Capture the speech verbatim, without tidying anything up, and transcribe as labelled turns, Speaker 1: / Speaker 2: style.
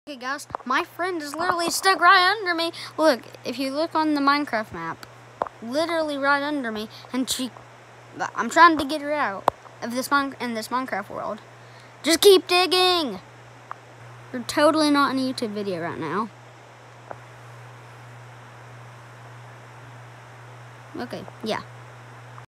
Speaker 1: Okay guys, my friend is literally stuck right under me. Look, if you look on the Minecraft map, literally right under me, and she, I'm trying to get her out of this mon in this Minecraft world. Just keep digging. You're totally not in a YouTube video right now. Okay, yeah.